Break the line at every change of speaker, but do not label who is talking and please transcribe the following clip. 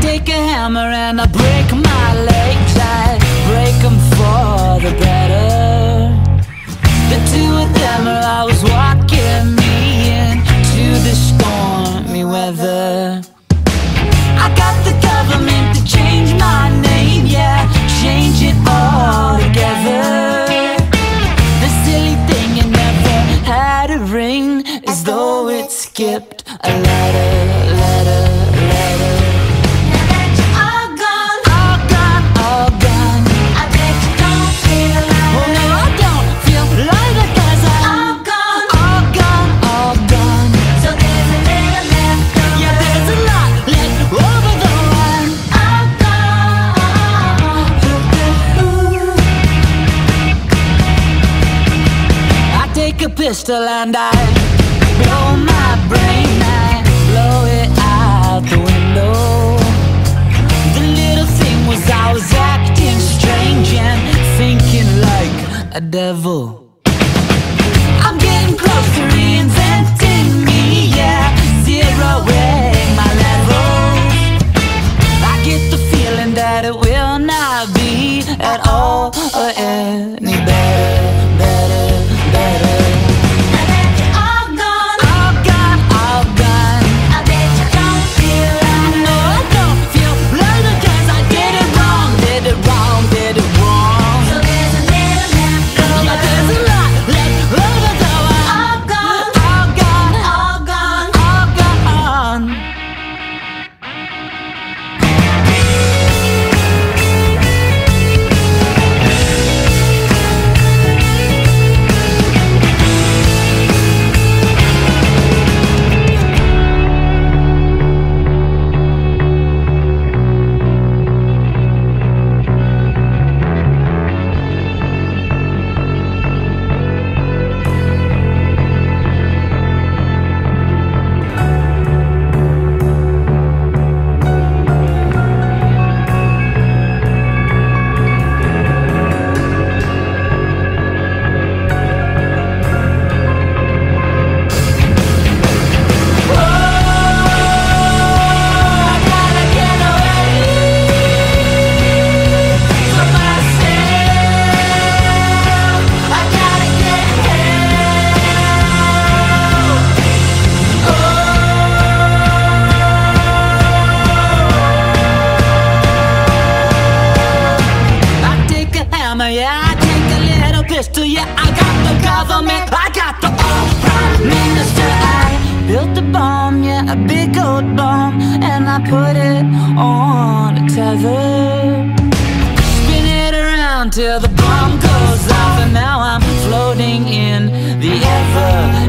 take a hammer and I break my legs. I break them for the better. The two of them are always walking me into the stormy weather. I got the government to change my name, yeah, change it all together. The silly thing, it never had a ring, as though it skipped a letter. A pistol and I blow my brain, I blow it out the window. The little thing was I was acting strange and thinking like a devil. I'm getting close to reinventing me, yeah, zeroing my levels. I get the feeling that it will not be at all or any better. Yeah, I take a little pistol, yeah, I got the government, I got the prime minister. I built a bomb, yeah, a big old bomb, and I put it on a tether. Spin it around till the bomb goes off, and now I'm floating in the ever